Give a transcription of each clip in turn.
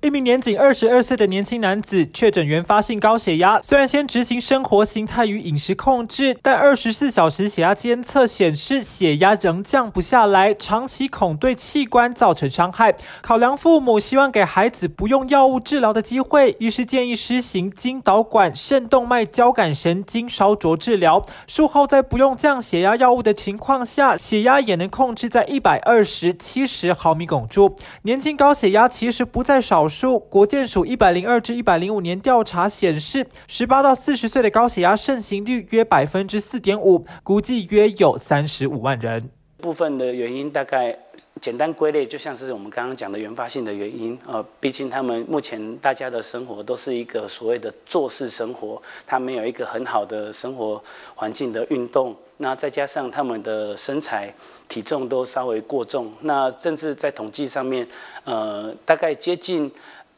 一名年仅22岁的年轻男子确诊原发性高血压，虽然先执行生活形态与饮食控制，但24小时血压监测显示血压仍降不下来，长期恐对器官造成伤害。考量父母希望给孩子不用药物治疗的机会，医师建议施行经导管肾动脉交感神经烧灼治疗，术后在不用降血压药物的情况下，血压也能控制在120/70毫米汞柱。年轻高血压其实不在少数，国健署102至105年调查显示，18到40岁的高血压盛行率约4.5%，估计约有35万人。 部分的原因大概简单归类，就像是我们刚刚讲的原发性的原因。毕竟他们目前大家的生活都是一个所谓的坐式生活，他们有一个很好的生活环境的运动，那再加上他们的身材体重都稍微过重，那甚至在统计上面，大概接近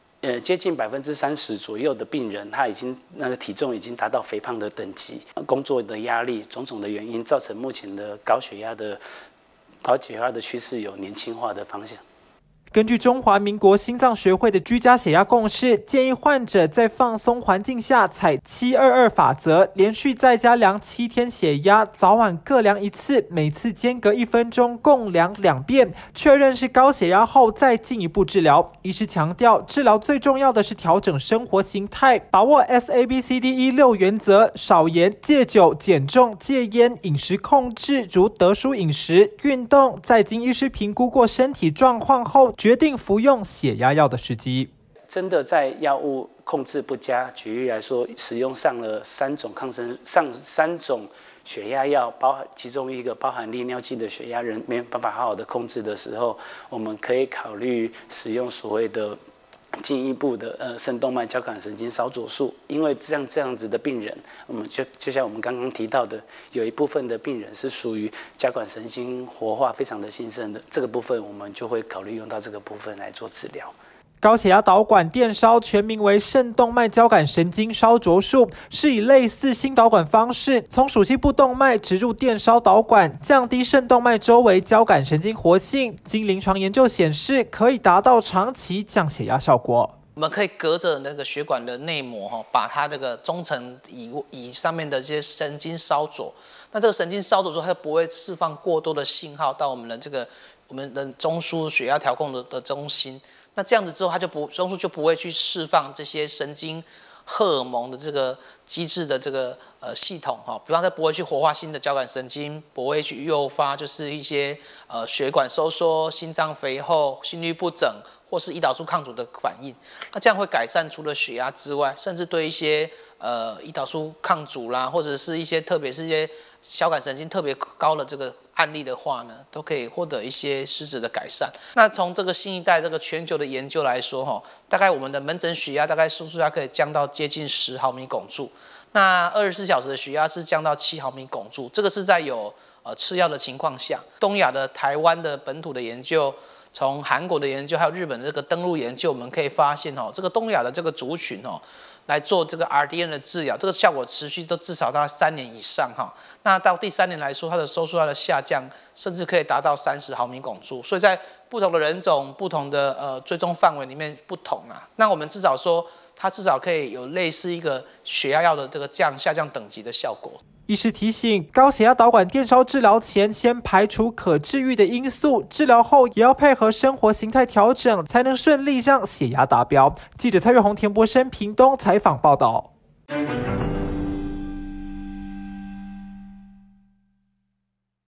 30%左右的病人，他已经那个体重已经达到肥胖的等级。工作的压力种种的原因，造成目前的高血压的趋势有年轻化的方向。 根据中华民国心脏学会的居家血压共识，建议患者在放松环境下采722法则，连续在家量7天血压，早晚各量一次，每次间隔1分钟，共量2遍，确认是高血压后再进一步治疗。医师强调，治疗最重要的是调整生活形态，把握 SABCDE 6原则，少盐、戒酒、减重、戒烟，饮食控制如得舒饮食、运动，在经医师评估过身体状况后，决定服用血压药的时机。 真的在药物控制不佳，举例来说，使用上了3种血压药，其中一个包含利尿剂的血压，人没有办法好好的控制的时候，我们可以考虑使用所谓的进一步的肾动脉交感神经烧灼术。因为这样子的病人，我们就像我们刚刚提到的，有一部分的病人是属于交感神经活化非常的兴盛的，这个部分我们就会考虑用到这个部分来做治疗。 高血压导管电烧全名为肾动脉交感神经烧灼术，是以类似心导管方式，从属膝部动脉植入电烧导管，降低肾动脉周围交感神经活性。经临床研究显示，可以达到长期降血压效果。 我们可以隔着那个血管的内膜，把它这个中层以上面的这些神经烧灼。那这个神经烧灼之后，它不会释放过多的信号到我们的中枢血压调控的中心。那这样子之后，中枢就不会去释放这些神经荷尔蒙的这个机制的这个系统比方它不会去活化新的交感神经，不会去诱发就是一些血管收缩、心脏肥厚、心律不整或是胰岛素抗阻的反应。那这样会改善除了血压之外，甚至对一些胰岛素抗阻啦，或者是特别是一些交感神经特别高的这个案例的话呢，都可以获得一些实质的改善。那从这个新一代这个全球的研究来说，大概我们的门诊血压大概输出压可以降到接近10毫米汞柱，那24小时的血压是降到7毫米汞柱，这个是在有吃药的情况下。东亚的台湾的本土的研究，从韩国的研究还有日本的这个登陆研究，我们可以发现这个东亚的这个族群来做这个 RDN 的治疗，这个效果持续都至少到3年以上那到第3年来说，它的收缩压的下降甚至可以达到30毫米汞柱。所以在不同的人种、不同的追踪范围里面不同那我们至少说，它至少可以有类似一个血压药的这个下降等级的效果。 医师提醒，高血压导管电烧治疗前，先排除可治愈的因素，治疗后也要配合生活形态调整，才能顺利让血压达标。记者蔡月红、田博生屏东采访报道。